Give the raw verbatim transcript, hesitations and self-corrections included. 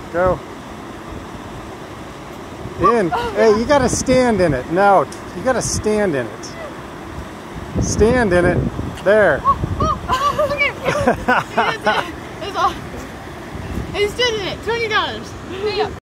Go. In. Hey, you gotta stand in it. No, you gotta stand in it. Stand in it. There. Oh, oh, oh, look at it. It's all. It stood in it. twenty dollars.